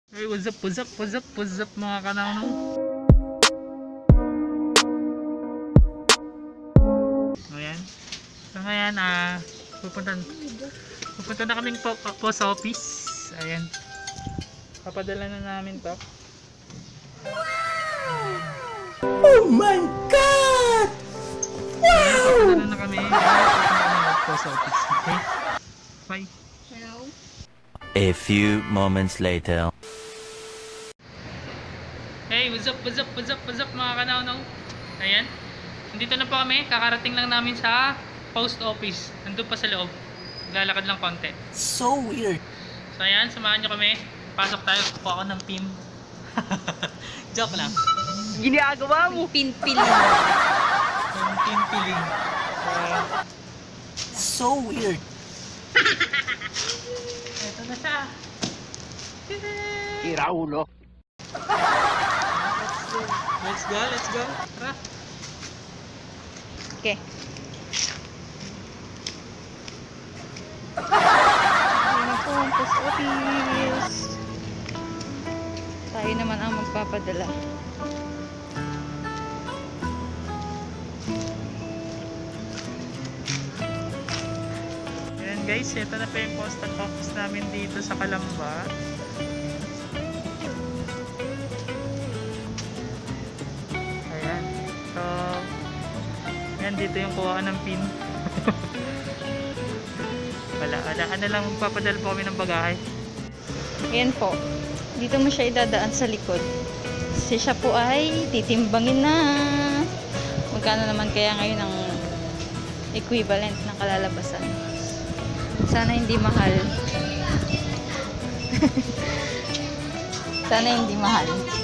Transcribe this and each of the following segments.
Hey, what's up mga kananong? Ayan. So ngayon, pupunta na kaming post office. Ayan. Papadala na namin to. Oh my God! Wow! Papadala na kami. Post office. Okay? Bye. Hello? A few moments later. Hey, what's up mga kananong? Ayan. Nandito na po kami. Kakarating lang namin sa post office. Nandun pa sa loob. Lalakad lang konti. So weird. So ayan, samahan nyo kami. Pasok tayo. Kuha ako ng PIM. Joke lang. Ginagawa mo? Pinpiling. Yung PIM piling. So weird. Ito na siya. Tira ulo. Let's go. Tara. Okay. Ayun po ang post office. Tayo naman ang magpapadala. Ayan guys, ito na pa yung postal office namin dito sa Kalamba. Ayan. So, ayan dito yung kuha ng PIN. wala lang, magpapadala po kami ng bagahe. Ayan po. Dito mo siya idadaan sa likod. Kasi siya po ay titimbangin na. Magkano naman kaya ngayon ang equivalent ng kalalabasan? Sana hindi mahal. Sana hindi mahal.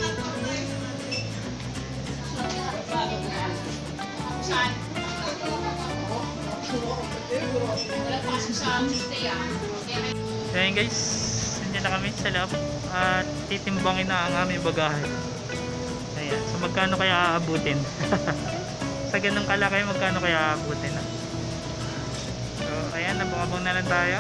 So ayan guys, nandiyan na kami sa loob at titimbangin na ang aming bagahe. Ayan, so magkano kaya aabutin? Sa ganung kalaki, magkano kaya aabutin? So ayan, nabungabong na lang tayo.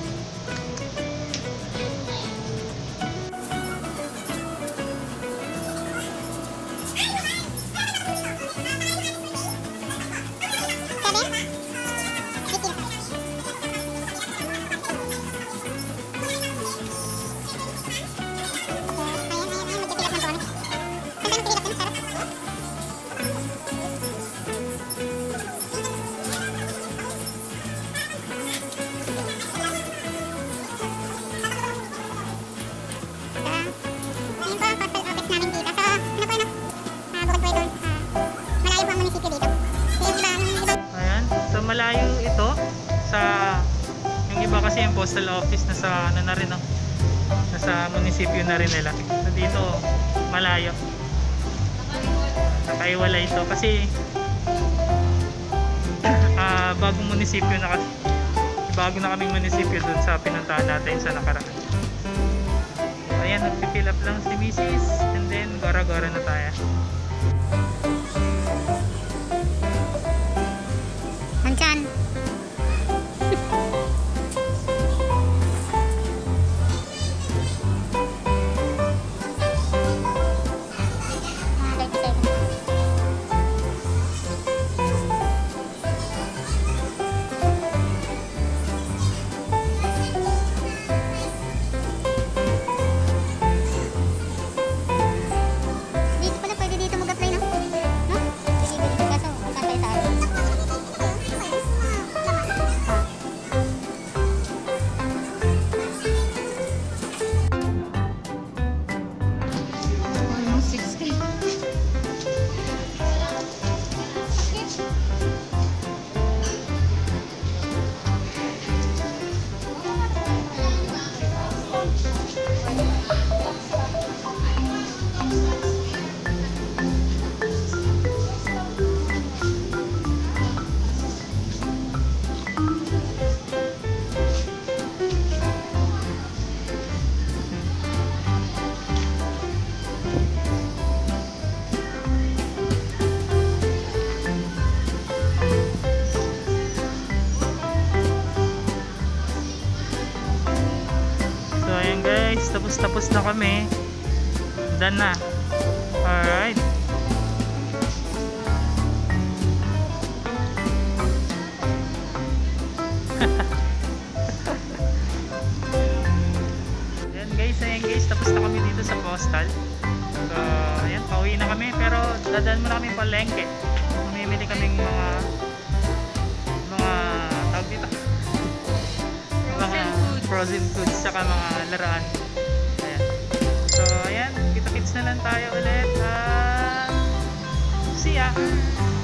Ayan, so malayo ito sa yung iba kasi yung postal office nasa ano na rin, no? Nasa munisipyo na rin nila. So dito malayo. Nakaiwala ito kasi bagong munisipyo na kasi. Bago na kaming munisipyo dun sa pinuntahan natin sa nakaraan. So ayan, nagpifill up lang si Mrs. and then gara-gara na tayo. Andyan. Dito pala, pwede dito mag-apply, no? tapos na kami. Done na. Alright. Ayan guys, tapos na kami dito sa postal. So, ayan, pauwi na kami. Pero dadaan muna kami palengke. Mamimili kaming mga tawag dito, mga frozen foods saka mga laruan. Ayan. So, ayan, kita-kits na lang tayo ulit. See ya!